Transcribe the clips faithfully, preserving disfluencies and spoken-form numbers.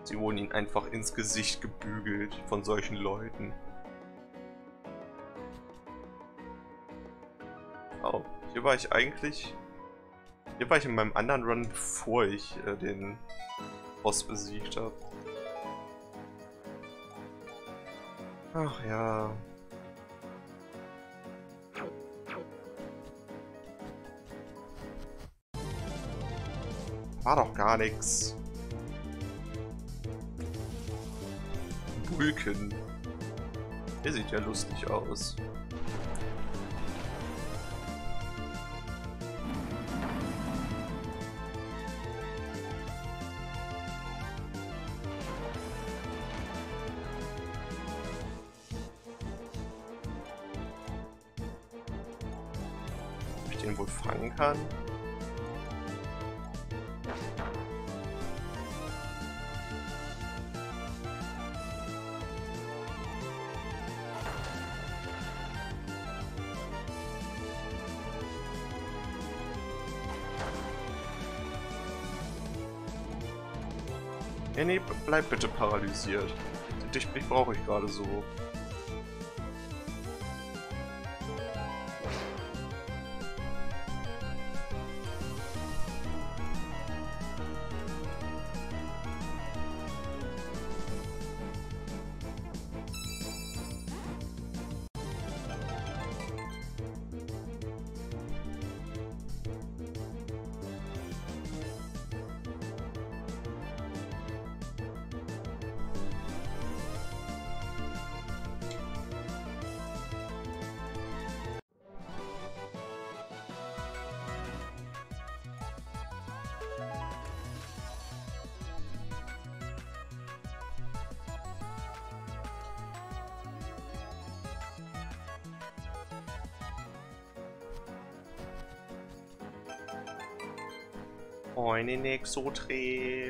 Sie wurden ihnen einfach ins Gesicht gebügelt von solchen Leuten. Oh, hier war ich eigentlich... Hier war ich in meinem anderen Run, bevor ich äh, den Boss besiegt habe. Ach ja... War doch gar nichts. Bulken. Der sieht ja lustig aus. Ob ich den wohl fangen kann? Ja, nee, bleib bitte paralysiert. Dich, dich brauche ich gerade so. Moin, Exotrep.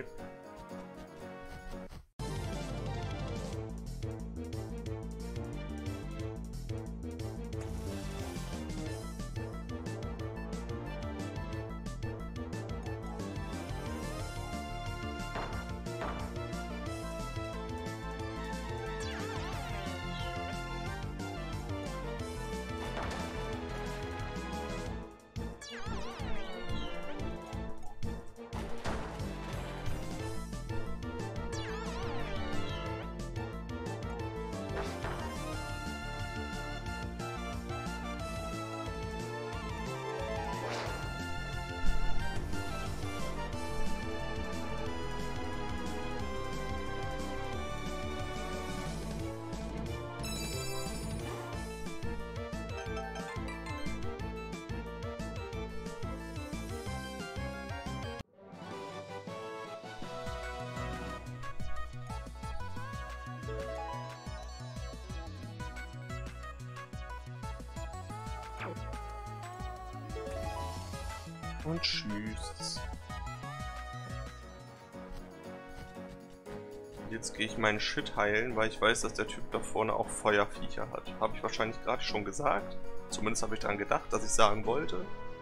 Und tschüss. Jetzt gehe ich meinen Shit heilen, weil ich weiß, dass der Typ da vorne auch Feuerviecher hat. Habe ich wahrscheinlich gerade schon gesagt. Zumindest habe ich daran gedacht, dass ich sagen wollte.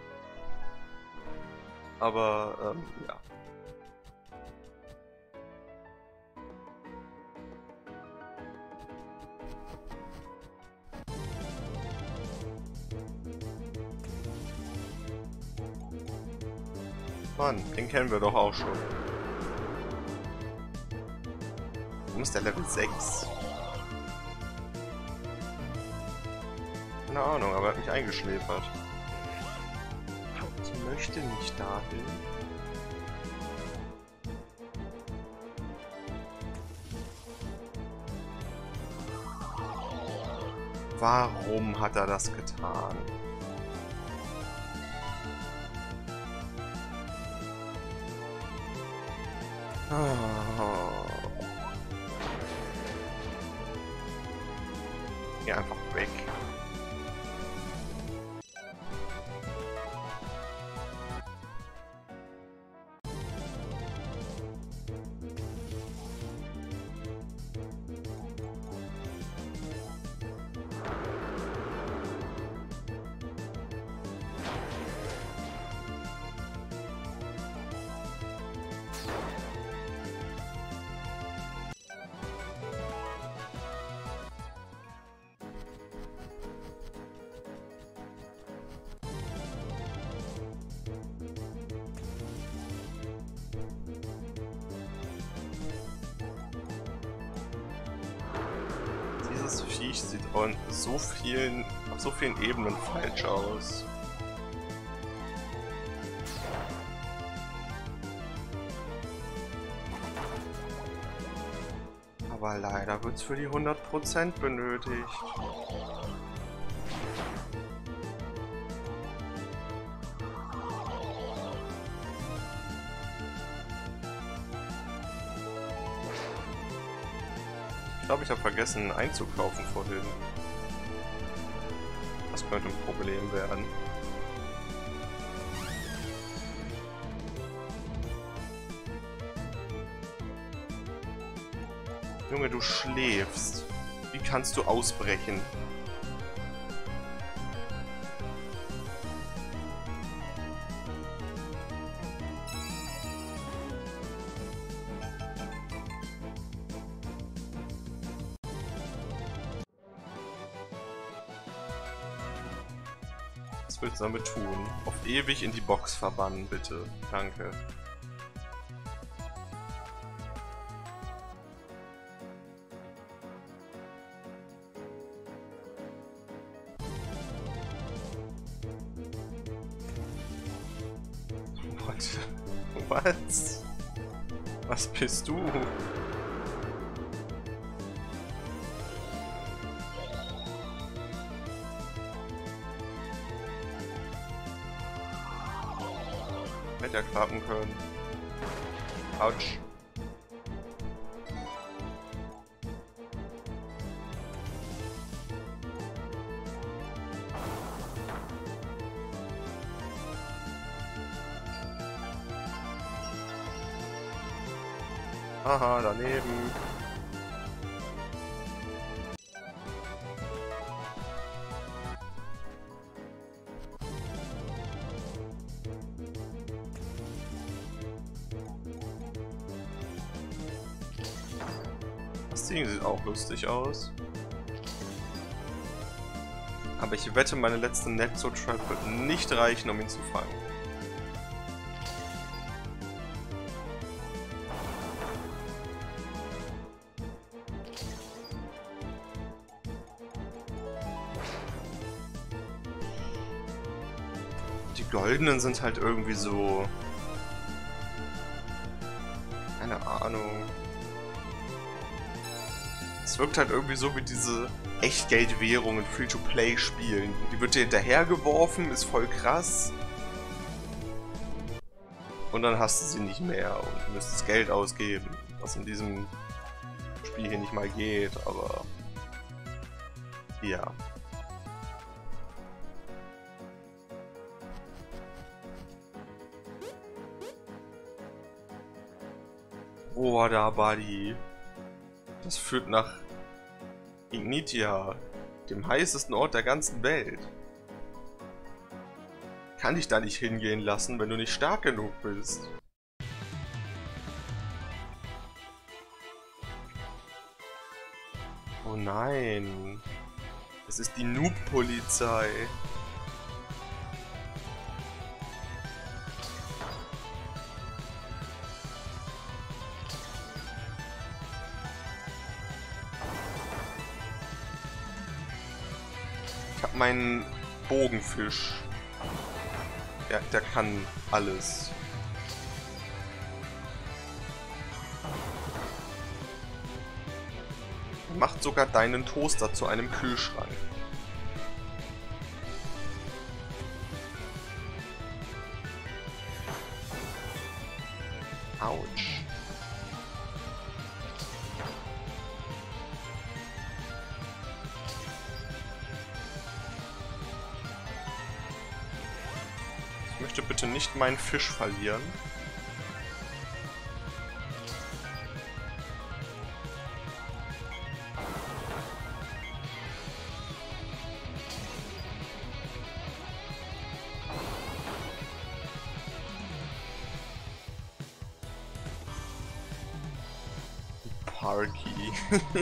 Aber, ähm, ja. Mann, den kennen wir doch auch schon. Warum ist der Level sechs? Keine Ahnung, aber er hat mich eingeschläfert. Ich möchte nicht dahin. Warum hat er das getan? Oh. Geh einfach weg. Das Viech sieht on so vielen, auf so vielen Ebenen falsch aus. Aber leider wird es für die hundert Prozent benötigt. Ich glaube, ich habe vergessen einzukaufen vorhin. Das könnte ein Problem werden. Junge, du schläfst. Wie kannst du ausbrechen? Was willst du damit tun? Auf ewig in die Box verbannen, bitte. Danke. Was? Was bist du? Hätte ja klappen können. Autsch. Aha, daneben. Das Ding sieht auch lustig aus. Aber ich wette, meine letzte Netzo-Trap wird nicht reichen, um ihn zu fangen. Die goldenen sind halt irgendwie so... Keine Ahnung. Es wirkt halt irgendwie so wie diese Echtgeldwährungen, Free-to-Play-Spielen. Die wird dir hinterhergeworfen, ist voll krass. Und dann hast du sie nicht mehr und müsstest Geld ausgeben. Was in diesem Spiel hier nicht mal geht, aber... Ja. Oh, da, Buddy. Das führt nach Ignitia, dem heißesten Ort der ganzen Welt. Kann ich da nicht hingehen lassen, wenn du nicht stark genug bist. Oh nein. Es ist die Noob-Polizei. Ich hab meinen Bogenfisch. Der, der kann alles. Macht sogar deinen Toaster zu einem Kühlschrank. Autsch. Ich möchte bitte nicht meinen Fisch verlieren. Parky.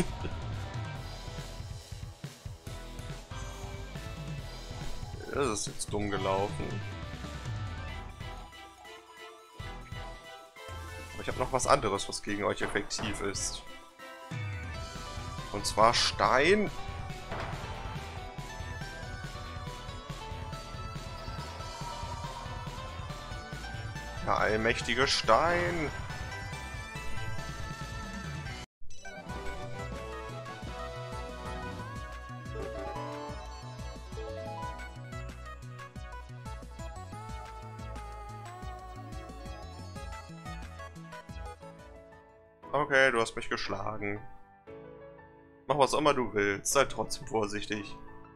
Das ist jetzt dumm gelaufen. Aber ich habe noch was anderes, was gegen euch effektiv ist. Und zwar Stein. Der allmächtige Stein. Okay, du hast mich geschlagen. Mach was immer du willst, sei trotzdem vorsichtig.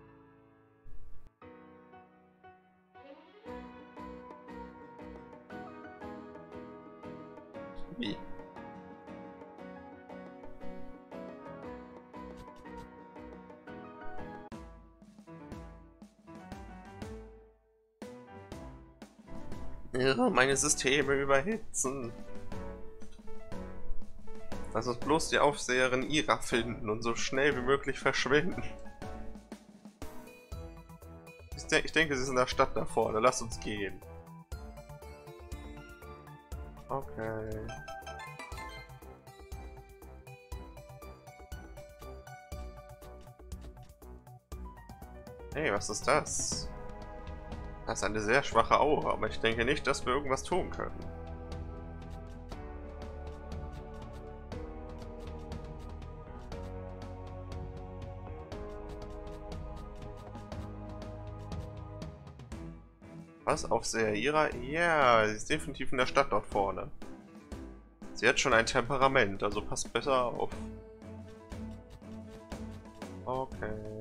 Wie? Ja, meine Systeme überhitzen. Lass uns bloß die Aufseherin Ira finden und so schnell wie möglich verschwinden. Ich, de ich denke, sie ist in der Stadt da vorne. Lass uns gehen. Okay. Hey, was ist das? Das ist eine sehr schwache Aura, aber ich denke nicht, dass wir irgendwas tun können. Was? Aufseher Ira? Ja, sie ist definitiv in der Stadt dort vorne. Sie hat schon ein Temperament, also passt besser auf. Okay.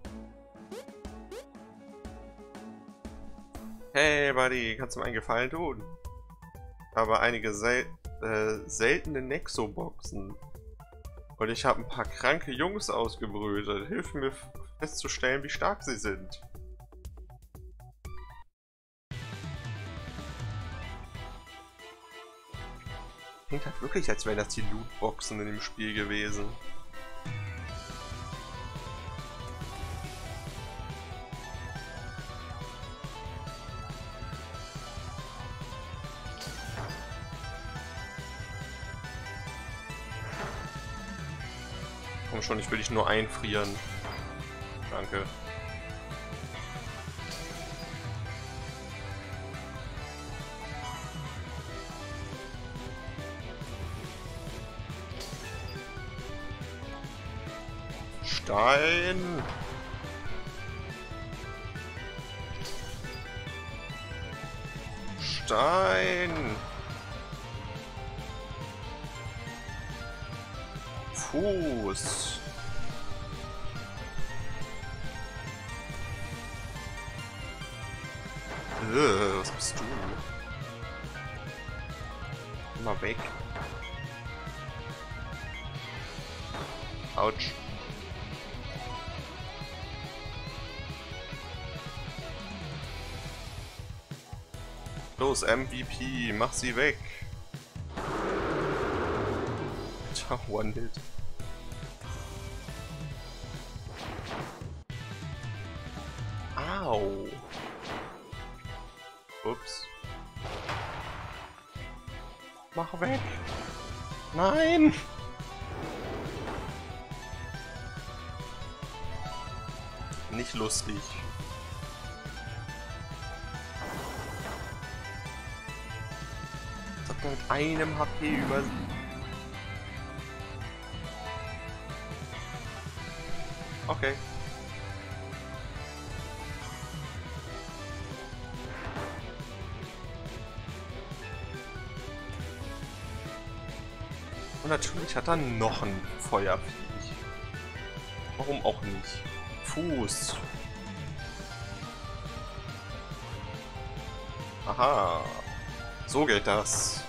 Hey, Buddy, kannst du mir einen Gefallen tun? Aber einige sel äh, seltene Nexo-Boxen. Und ich habe ein paar kranke Jungs ausgebrütet. Hilf mir festzustellen, wie stark sie sind. Klingt halt wirklich, als wären das die Lootboxen in dem Spiel gewesen. Komm schon, ich will dich nur einfrieren. Danke. Stein! Stein! Fuß! Äh, was bist du? Mal weg. Autsch. Los, M V P, mach sie weg. Tja, One-Hit. Au. Ups. Mach weg. Nein. Nicht lustig. Mit einem H P über sie. Okay. Und natürlich hat er noch ein Feuerviech. Warum auch nicht? Fuß. Aha. So geht das.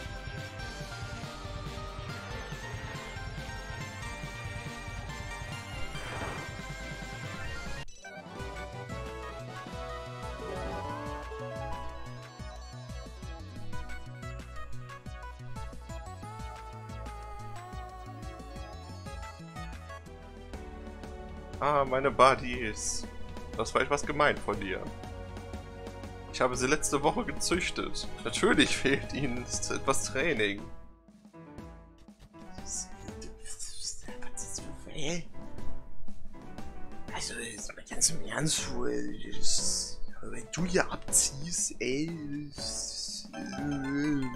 Ah, meine Buddies. Das war etwas gemein von dir. Ich habe sie letzte Woche gezüchtet. Natürlich fehlt ihnen etwas Training. Was ist für Hä? Also, jetzt mal ganz im Ernst, das, wenn du hier abziehst, ey. Das, äh,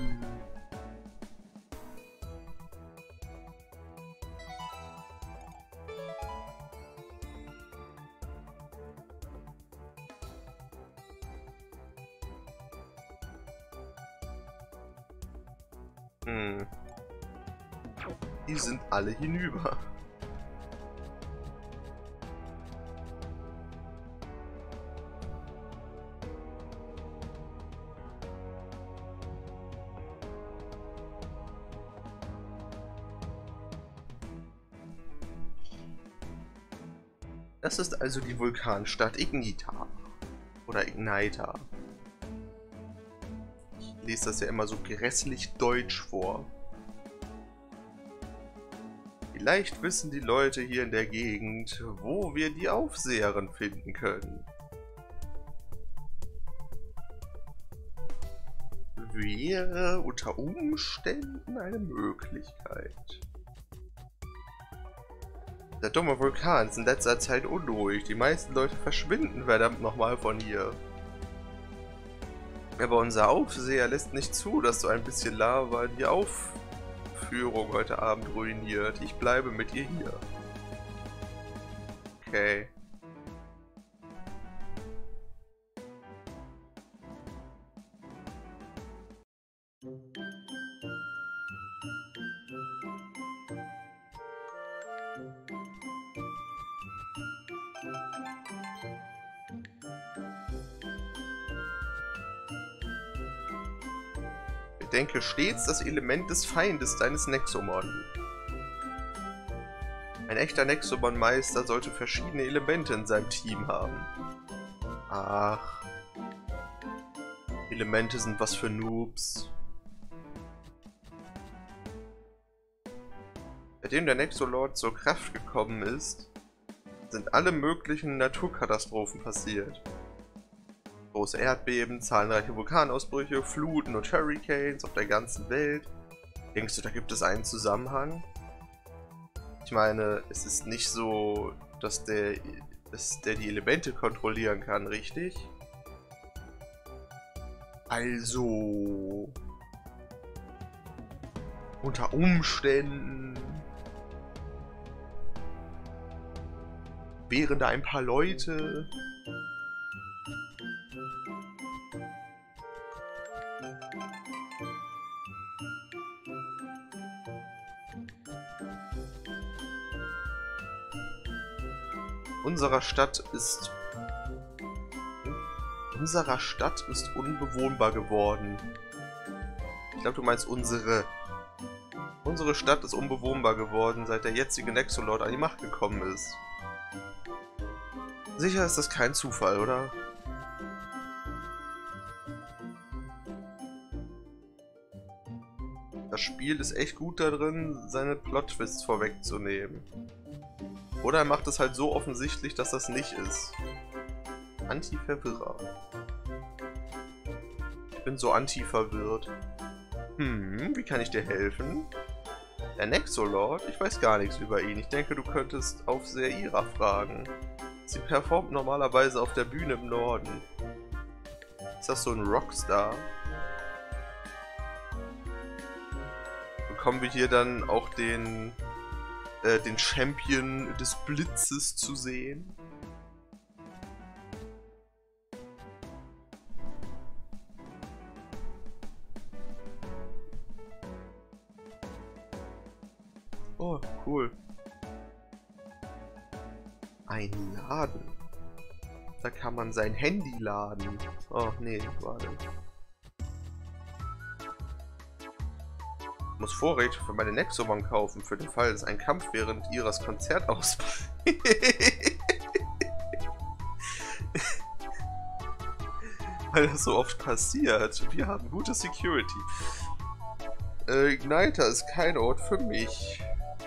hm. Die sind alle hinüber. Das ist also die Vulkanstadt Ignita. Oder Ignita. Ich lese das ja immer so grässlich deutsch vor. Vielleicht wissen die Leute hier in der Gegend, wo wir die Aufseherin finden können. Wäre unter Umständen eine Möglichkeit. Der dumme Vulkan ist in letzter Zeit unruhig. Die meisten Leute verschwinden verdammt nochmal von hier. Aber unser Aufseher lässt nicht zu, dass so ein bisschen Lava die Aufführung heute Abend ruiniert. Ich bleibe mit ihr hier. Okay. Denke stets das Element des Feindes deines Nexomon. Ein echter Nexomon-Meister sollte verschiedene Elemente in seinem Team haben. Ach. Elemente sind was für Noobs. Seitdem der Nexolord zur Kraft gekommen ist, sind alle möglichen Naturkatastrophen passiert. Große Erdbeben, zahlreiche Vulkanausbrüche, Fluten und Hurricanes auf der ganzen Welt. Denkst du, da gibt es einen Zusammenhang? Ich meine, es ist nicht so, dass der, dass der die Elemente kontrollieren kann, richtig? Also... Unter Umständen... Wären da ein paar Leute... Unserer Stadt ist... Unserer Stadt ist unbewohnbar geworden. Ich glaube, du meinst unsere. Unsere Stadt ist unbewohnbar geworden, seit der jetzige Nexolord an die Macht gekommen ist. Sicher ist das kein Zufall, oder? Das Spiel ist echt gut darin, seine Plot-Twists vorwegzunehmen. Oder er macht es halt so offensichtlich, dass das nicht ist. Anti-Verwirrer. Ich bin so anti-verwirrt. Hm, wie kann ich dir helfen? Der Nexolord? Ich weiß gar nichts über ihn. Ich denke, du könntest Aufseher Ira fragen. Sie performt normalerweise auf der Bühne im Norden. Ist das so ein Rockstar? Bekommen wir hier dann auch den... Äh, den Champion des Blitzes zu sehen. Oh, cool. Ein Laden. Da kann man sein Handy laden. Oh, nee, warte. Ich muss Vorräte für meine Nexomon kaufen, für den Fall, dass ein Kampf während ihres Konzert ausbricht. Weil das so oft passiert. Wir haben gute Security. Äh, Igniter ist kein Ort für mich.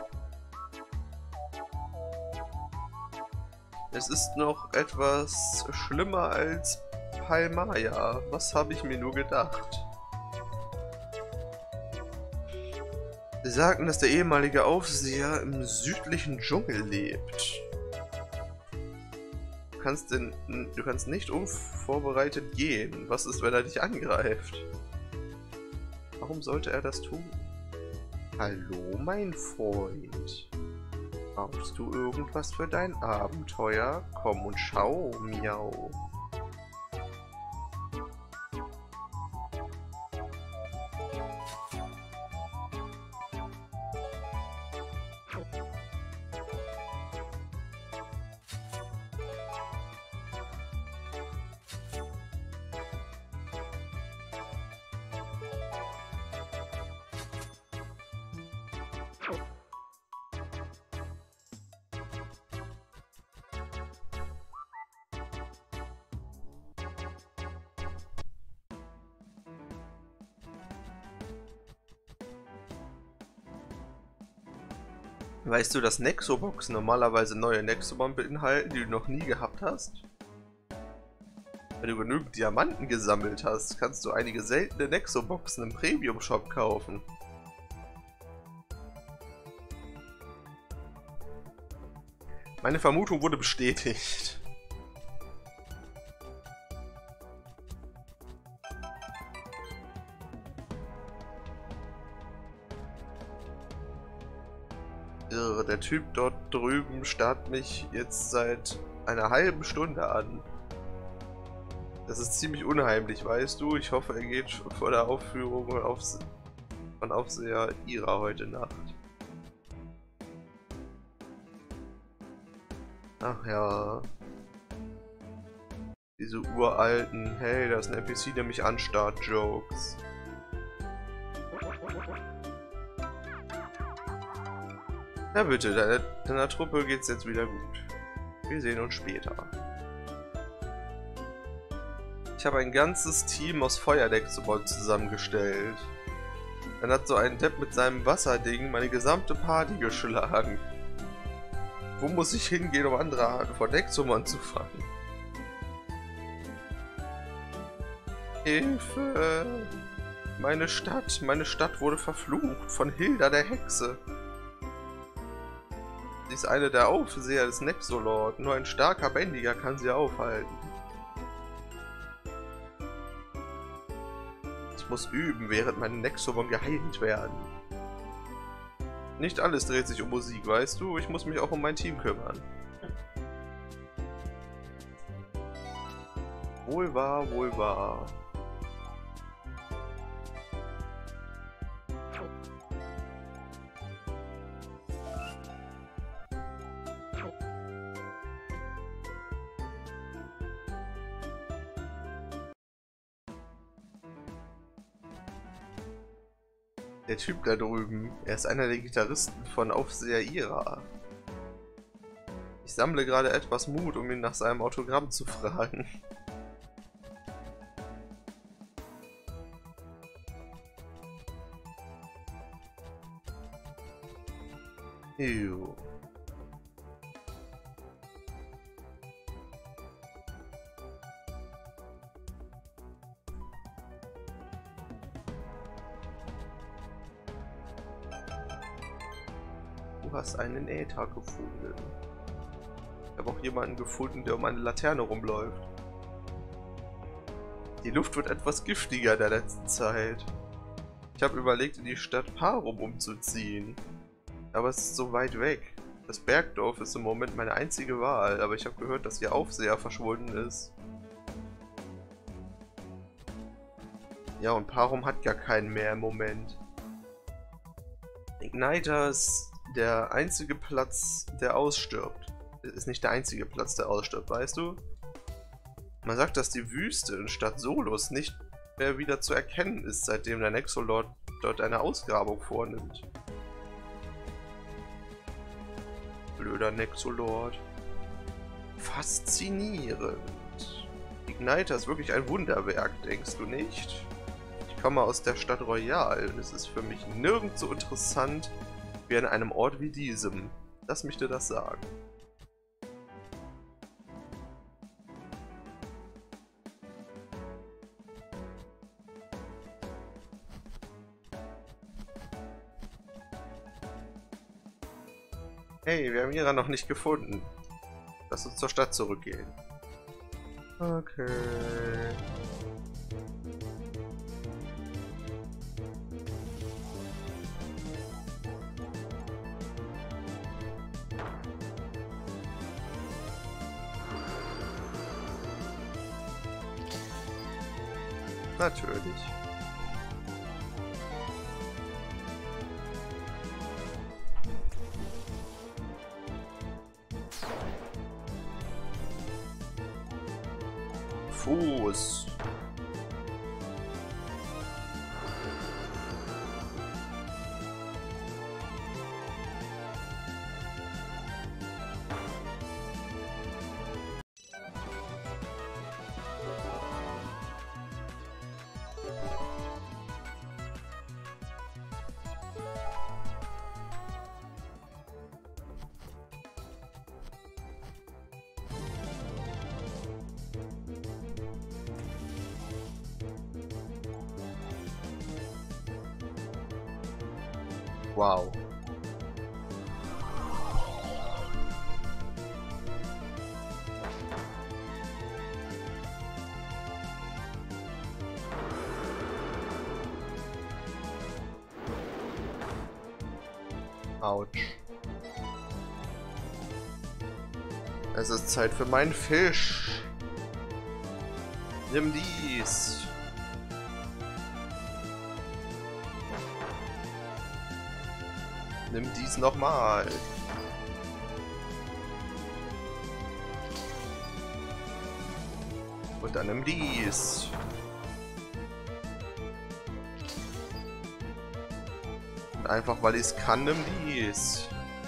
Es ist noch etwas schlimmer als Palmaya. Was habe ich mir nur gedacht? Sie sagten, dass der ehemalige Aufseher im südlichen Dschungel lebt. Du kannst, denn, du kannst nicht unvorbereitet gehen. Was ist, wenn er dich angreift? Warum sollte er das tun? Hallo, mein Freund. Brauchst du irgendwas für dein Abenteuer? Komm und schau, miau. Weißt du, dass Nexoboxen normalerweise neue Nexomon beinhalten, die du noch nie gehabt hast? Wenn du genügend Diamanten gesammelt hast, kannst du einige seltene Nexoboxen im Premium-Shop kaufen. Meine Vermutung wurde bestätigt. Irre, der Typ dort drüben starrt mich jetzt seit einer halben Stunde an. Das ist ziemlich unheimlich, weißt du? Ich hoffe, er geht vor der Aufführung von, Aufse von Aufseher Ira heute Nacht. Ach ja. Diese uralten, hey, da ist ein N P C, der mich anstarrt, Jokes. Na bitte, deiner, deiner Truppe geht's jetzt wieder gut. Wir sehen uns später. Ich habe ein ganzes Team aus Feuerdexobot zusammengestellt. Dann hat so ein Depp mit seinem Wasserding meine gesamte Party geschlagen. Wo muss ich hingehen, um andere Arten von Dexomon zu fangen? Hilfe! Meine Stadt, meine Stadt wurde verflucht von Hilda der Hexe. Sie ist eine der Aufseher des Nexolord. Nur ein starker Bändiger kann sie aufhalten. Ich muss üben, während meine Nexomon geheilt werden. Nicht alles dreht sich um Musik, weißt du? Ich muss mich auch um mein Team kümmern. Wohl wahr, wohl wahr. Der Typ da drüben, er ist einer der Gitarristen von Aufseher Ira. Ich sammle gerade etwas Mut, um ihn nach seinem Autogramm zu fragen. Ew. Du hast einen Äther gefunden. Ich habe auch jemanden gefunden, der um eine Laterne rumläuft. Die Luft wird etwas giftiger in der letzten Zeit. Ich habe überlegt, in die Stadt Parum umzuziehen. Aber es ist so weit weg. Das Bergdorf ist im Moment meine einzige Wahl, aber ich habe gehört, dass ihr Aufseher verschwunden ist. Ja, und Parum hat gar keinen mehr im Moment. Igniter ist der einzige Platz, der ausstirbt. Ist nicht der einzige Platz, der ausstirbt, weißt du? Man sagt, dass die Wüste in Stadt Solus nicht mehr wieder zu erkennen ist, seitdem der Nexolord dort eine Ausgrabung vornimmt. Blöder Nexolord. Faszinierend. Igniter ist wirklich ein Wunderwerk, denkst du nicht? Ich komme aus der Stadt Royal und es ist für mich nirgends so interessant wie an einem Ort wie diesem. Lass mich dir das sagen. Hey, wir haben Mira noch nicht gefunden. Lass uns zur Stadt zurückgehen. Okay. Natürlich. Fuß. Wow. Autsch. Es ist Zeit für meinen Fisch. Nimm dies. Nimm dies nochmal. Und dann nimm dies. Und einfach weil ich es kann, nimm dies.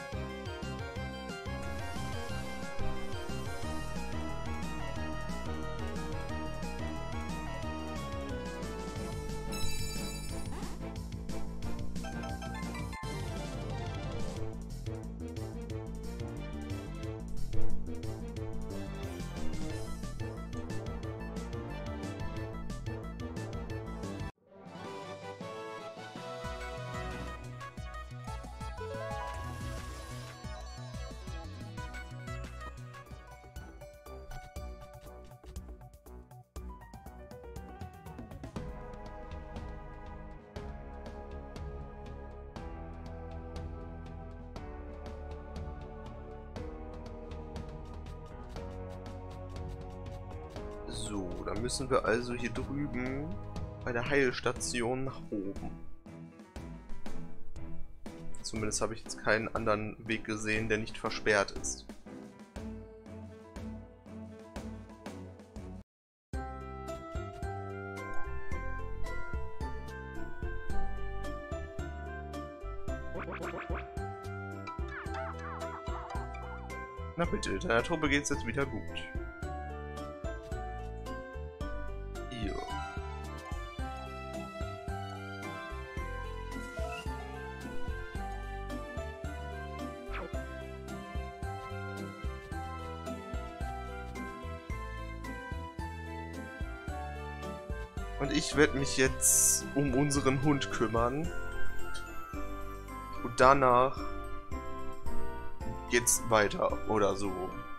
So, dann müssen wir also hier drüben bei der Heilstation nach oben. Zumindest habe ich jetzt keinen anderen Weg gesehen, der nicht versperrt ist. Na bitte, deiner Truppe geht's jetzt wieder gut. Hier. Und ich werde mich jetzt um unseren Hund kümmern. Und danach geht's weiter oder so.